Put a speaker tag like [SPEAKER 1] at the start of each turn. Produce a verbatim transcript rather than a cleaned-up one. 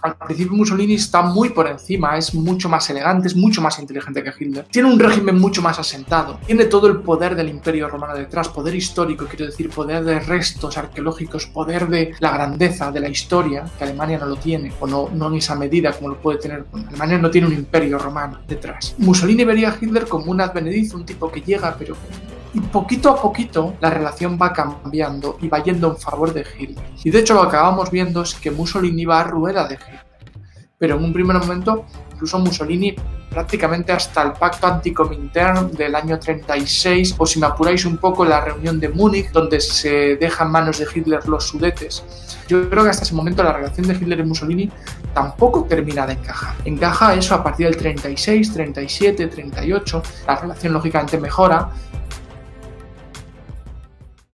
[SPEAKER 1] Al principio Mussolini está muy por encima, es mucho más elegante, es mucho más inteligente que Hitler. Tiene un régimen mucho más asentado, tiene todo el poder del Imperio Romano detrás, poder histórico, quiero decir, poder de restos arqueológicos, poder de la grandeza de la historia, que Alemania no lo tiene, o no, no en esa medida como lo puede tener. Alemania no tiene un Imperio Romano detrás. Mussolini vería a Hitler como un advenedizo, un tipo que llega, pero... Y poquito a poquito la relación va cambiando y va yendo en favor de Hitler. Y de hecho lo que acabamos viendo es que Mussolini va a rueda de Hitler. Pero en un primer momento, incluso Mussolini, prácticamente hasta el pacto anticomintern del año treinta y seis, o si me apuráis un poco, la reunión de Múnich, donde se deja en manos de Hitler los Sudetes. Yo creo que hasta ese momento la relación de Hitler y Mussolini tampoco termina de encajar. Encaja eso a partir del treinta y seis, treinta y siete, treinta y ocho, la relación lógicamente mejora,